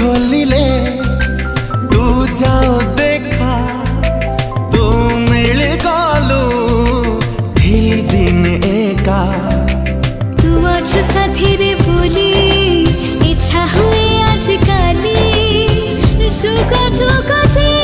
खोलिले तू जाओ देखा तू मिल गलु थिली दिन एका तू आज साथी रे बोली इच्छा हुए आज काली जुग जुग जी